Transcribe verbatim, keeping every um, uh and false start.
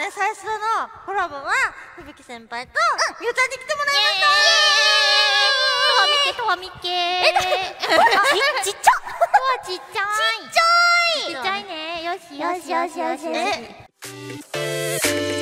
回最初のコラボは響先輩とみゆちゃんに来てもらいました。 とわみけとわみけ。え、 ちちっちゃ。 とわちっちゃい。 ちっちゃい。 ちっちゃいね。よしよしよしよしよし。